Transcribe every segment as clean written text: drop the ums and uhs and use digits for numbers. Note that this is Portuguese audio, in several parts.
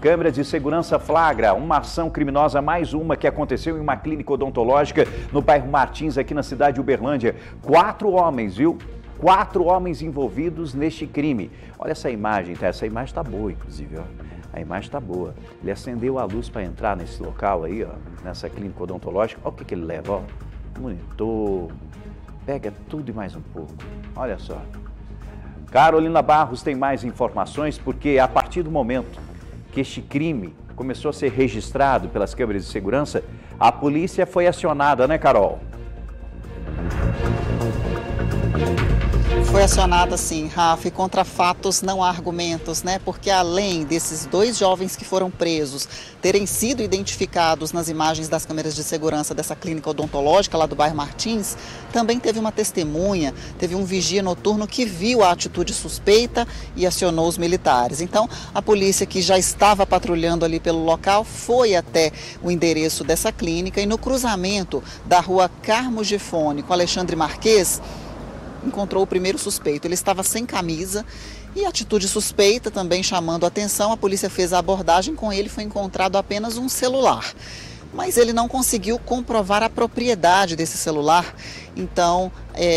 Câmera de segurança flagra uma ação criminosa, mais uma que aconteceu em uma clínica odontológica no bairro Martins, aqui na cidade de Uberlândia. 4 homens, viu? 4 homens envolvidos neste crime. Olha essa imagem, tá? Essa imagem tá boa, inclusive, ó. A imagem tá boa. Ele acendeu a luz para entrar nesse local aí, ó, nessa clínica odontológica. Olha o que ele leva, ó. Monitor, pega tudo e mais um pouco. Olha só. Carolina Barros tem mais informações, porque a partir do momento que este crime começou a ser registrado pelas câmeras de segurança, a polícia foi acionada, né, Carol? Foi acionada sim, Rafa, e contra fatos não há argumentos, né? Porque além desses 2 jovens que foram presos terem sido identificados nas imagens das câmeras de segurança dessa clínica odontológica lá do bairro Martins, também teve uma testemunha, teve um vigia noturno que viu a atitude suspeita e acionou os militares. Então, a polícia, que já estava patrulhando ali pelo local, foi até o endereço dessa clínica e no cruzamento da rua Carmo Gifone com Alexandre Marques, encontrou o primeiro suspeito. Ele estava sem camisa e atitude suspeita também chamando a atenção. A polícia fez a abordagem, com ele foi encontrado apenas um celular. Mas ele não conseguiu comprovar a propriedade desse celular. Então,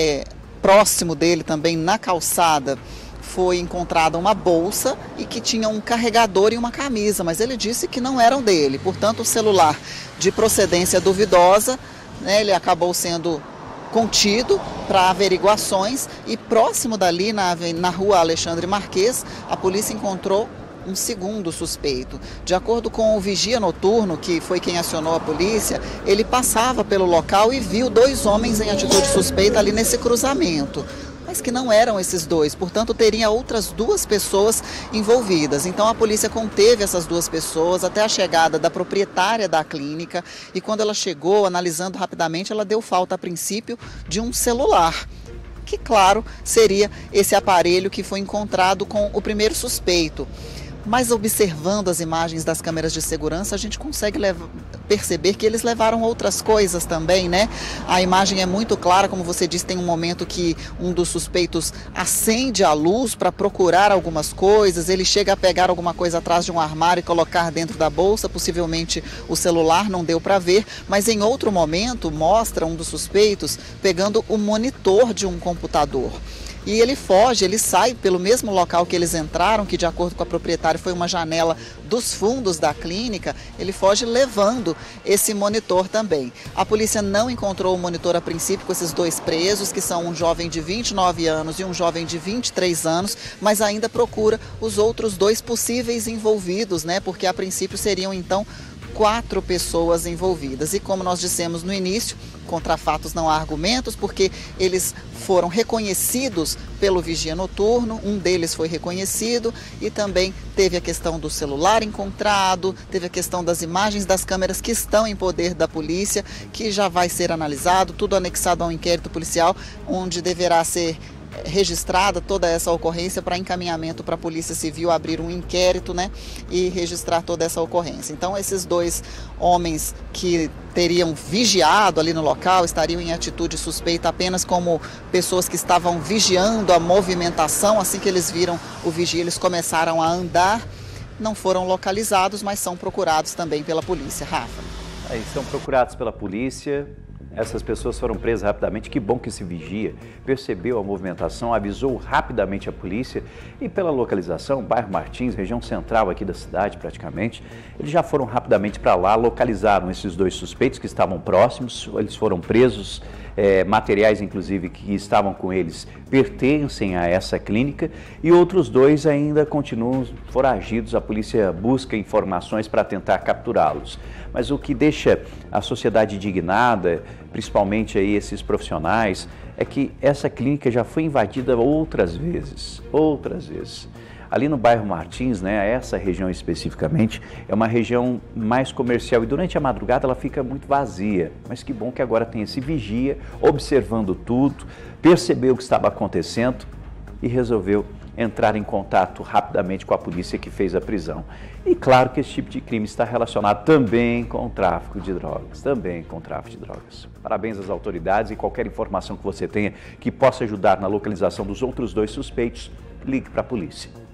próximo dele também na calçada foi encontrada uma bolsa e que tinha um carregador e uma camisa, mas ele disse que não eram dele. Portanto, o celular de procedência duvidosa, né, ele acabou sendo contido para averiguações e próximo dali, na rua Alexandre Marques, a polícia encontrou um segundo suspeito. De acordo com o vigia noturno, que foi quem acionou a polícia, ele passava pelo local e viu 2 homens em atitude suspeita ali nesse cruzamento, mas que não eram esses 2, portanto teria outras 2 pessoas envolvidas. Então a polícia conteve essas 2 pessoas até a chegada da proprietária da clínica e quando ela chegou, analisando rapidamente, ela deu falta a princípio de um celular, que claro seria esse aparelho que foi encontrado com o primeiro suspeito. Mas observando as imagens das câmeras de segurança, a gente consegue perceber que eles levaram outras coisas também, né? A imagem é muito clara, como você disse, tem um momento que um dos suspeitos acende a luz para procurar algumas coisas, ele chega a pegar alguma coisa atrás de um armário e colocar dentro da bolsa, possivelmente o celular, não deu para ver, mas em outro momento mostra um dos suspeitos pegando o monitor de um computador. E ele foge, ele sai pelo mesmo local que eles entraram, que de acordo com a proprietária foi uma janela dos fundos da clínica, ele foge levando esse monitor também. A polícia não encontrou o monitor a princípio com esses 2 presos, que são um jovem de 29 anos e um jovem de 23 anos, mas ainda procura os outros 2 possíveis envolvidos, né? Porque a princípio seriam então 4 pessoas envolvidas. E como nós dissemos no início, contra fatos não há argumentos, porque eles foram reconhecidos pelo vigia noturno, um deles foi reconhecido e também teve a questão do celular encontrado, teve a questão das imagens das câmeras que estão em poder da polícia, que já vai ser analisado, tudo anexado a um inquérito policial, onde deverá ser registrada toda essa ocorrência para encaminhamento para a Polícia Civil abrir um inquérito, né, e registrar toda essa ocorrência. Então, esses 2 homens que teriam vigiado ali no local, estariam em atitude suspeita apenas como pessoas que estavam vigiando a movimentação. Assim que eles viram o vigia, eles começaram a andar, não foram localizados, mas são procurados também pela polícia. Rafa. Aí, são procurados pela polícia. Essas pessoas foram presas rapidamente. Que bom que esse vigia percebeu a movimentação, avisou rapidamente a polícia e pela localização, bairro Martins, região central aqui da cidade praticamente, eles já foram rapidamente para lá, localizaram esses 2 suspeitos que estavam próximos, eles foram presos, materiais inclusive que estavam com eles pertencem a essa clínica e outros 2 ainda continuam foragidos. A polícia busca informações para tentar capturá-los. Mas o que deixa a sociedade indignada, principalmente aí esses profissionais, é que essa clínica já foi invadida outras vezes. Ali no bairro Martins, né, essa região especificamente, é uma região mais comercial e durante a madrugada ela fica muito vazia. Mas que bom que agora tem esse vigia observando tudo, percebeu o que estava acontecendo e resolveu entrar em contato rapidamente com a polícia que fez a prisão. E claro que esse tipo de crime está relacionado também com o tráfico de drogas, Parabéns às autoridades e qualquer informação que você tenha que possa ajudar na localização dos outros 2 suspeitos, ligue para a polícia.